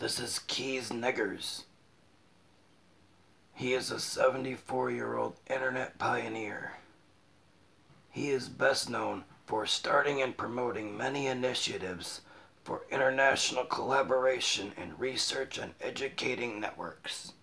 This is Kees Neggers. He is a 74-year-old internet pioneer. He is best known for starting and promoting many initiatives for international collaboration in research and educating networks.